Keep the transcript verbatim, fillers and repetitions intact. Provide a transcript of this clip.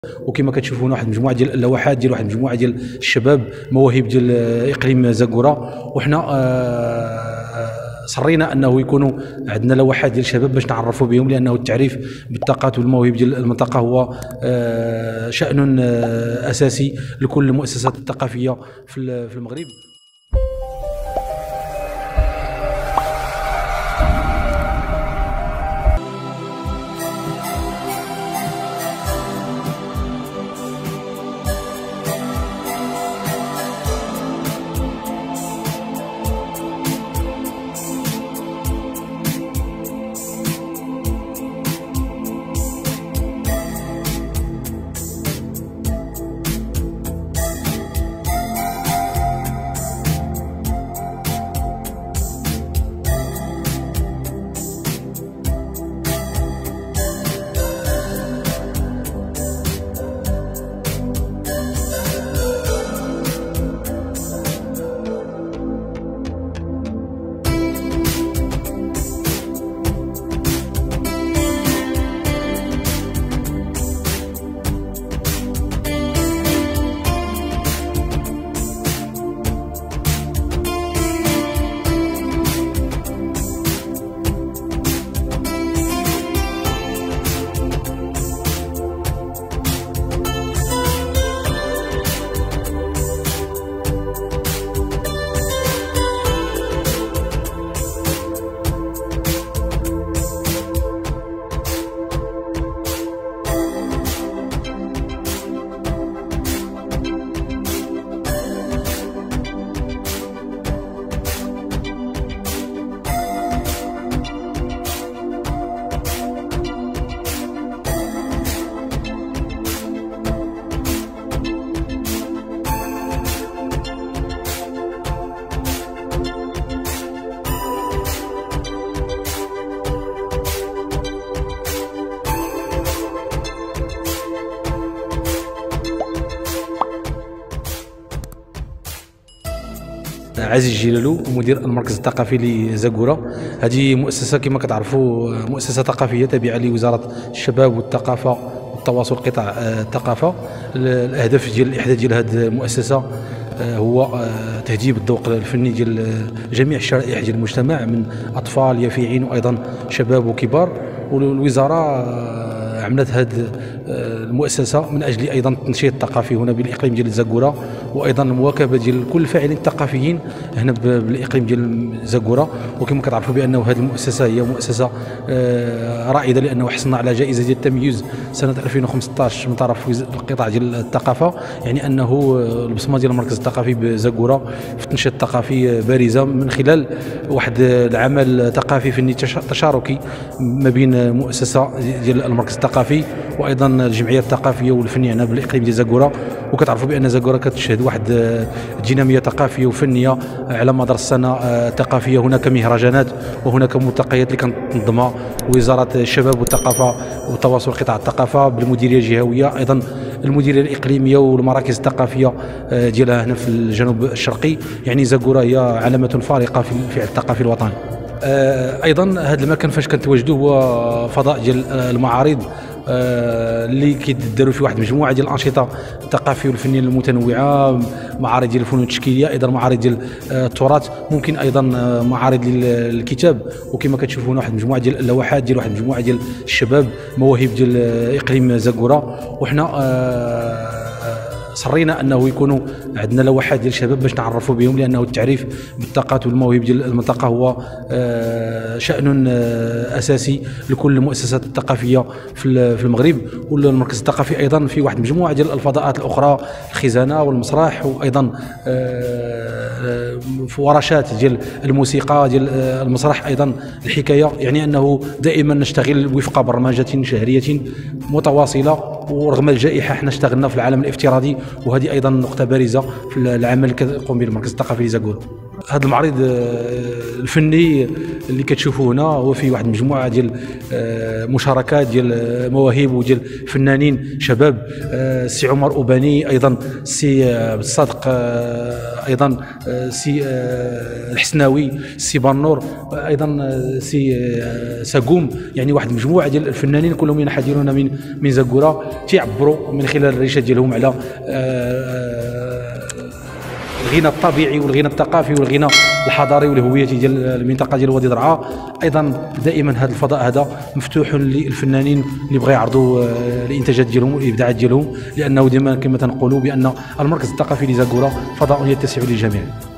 وكما كتشوفوا هنا واحد المجموعه ديال اللوحات ديال واحد المجموعه ديال الشباب مواهب ديال اقليم زاكورا، وحنا صرينا انه يكونوا عندنا لوحات ديال الشباب باش نعرفوا بهم، لانه التعريف بالطاقات والمواهب ديال المنطقه هو شأن اساسي لكل المؤسسات الثقافيه في المغرب. عزيز جلالو مدير المركز الثقافي لزاكورا. هذه مؤسسه كما كتعرفوا مؤسسه ثقافيه تابعه لوزاره الشباب والثقافه والتواصل قطاع الثقافه. الاهداف ديال الاحداث ديال هذه المؤسسه هو تهذيب الذوق الفني ديال جميع الشرائح ديال المجتمع من اطفال يافعين وايضا شباب وكبار. والوزاره عملت هذه المؤسسه من اجل ايضا التنشيط الثقافي هنا بالاقليم ديال زاكورا، وايضا المواكبه ديال كل الفاعلين الثقافيين هنا بالاقليم ديال زاكورا. وكما كتعرفوا بانه هذه المؤسسه هي مؤسسه رائده، لانه حصلنا على جائزه ديال التميز سنه ألفين وخمسطاش من طرف القطاع ديال الثقافه، يعني انه البصمه ديال المركز الثقافي بزاكورا في التنشيط الثقافي بارزه من خلال واحد العمل ثقافي فني تشاركي ما بين مؤسسه ديال المركز الثقافي وايضا الجمعيه الثقافيه والفنيه هنا بالاقليم ديال زاكورا. وكتعرفوا بان زاكورا كتشهد واحد الديناميه ثقافيه وفنيه على مدار السنه الثقافيه. هناك مهرجانات وهناك ملتقيات اللي كتنظمها وزاره الشباب والثقافه والتواصل قطاع الثقافه بالمديريه الجهويه، ايضا المديريه الاقليميه والمراكز الثقافيه ديالها هنا في الجنوب الشرقي. يعني زاكورا هي علامه فارقه في الفعل الثقافي الوطني. ايضا هذا المكان فاش كنتواجدوا هو فضاء ديال المعارض اللي كيداروا فيه واحد المجموعه ديال الانشطه الثقافيه والفنيه المتنوعه، معارض ديال الفنون التشكيليه، ايضا معارض ديال التراث، ممكن ايضا معارض للكتاب. وكما كتشوفوا هنا واحد المجموعه ديال اللوحات ديال واحد المجموعه ديال الشباب مواهب ديال اقليم زاكورا، وحنا صرينا انه يكونوا عندنا لوحات ديال الشباب باش نعرفوا بهم، لانه التعريف بالطاقات والمواهب ديال المنطقه هو شأن اساسي لكل المؤسسات الثقافيه في المغرب. والمركز الثقافي ايضا في واحد المجموعه ديال الفضاءات الاخرى، الخزانه والمسرح، وايضا ورشات ديال الموسيقى ديال المسرح، ايضا الحكايه. يعني انه دائما نشتغل وفق برمجه شهريه متواصله، ورغم الجائحه احنا اشتغلنا في العالم الافتراضي، وهذه ايضا نقطه بارزه في العمل اللي كيقوم به المركز الثقافي لزاكورا. هذا المعرض الفني اللي كتشوفوه هنا هو فيه واحد المجموعه ديال مشاركات ديال مواهب وديال فنانين شباب، السي عمر أوباني، ايضا السي الصادق، ايضا السي الحسناوي، السي بانور، ايضا السي ساقوم. يعني واحد المجموعه ديال الفنانين كلهم ينحدرون من من زاكورا، تيعبروا من خلال الريشه ديالهم على الغنى الطبيعي والغنى الثقافي والغنى الحضاري والهويه ديال المنطقه ديال وادي درعا. ايضا دائما هذا الفضاء هذا مفتوح للفنانين اللي بغا يعرضوا الانتاجات ديالهم والابداعات ديالهم، لانه ديما كما تنقولوا بان المركز الثقافي لزاكورا فضاء يتسع للجميع.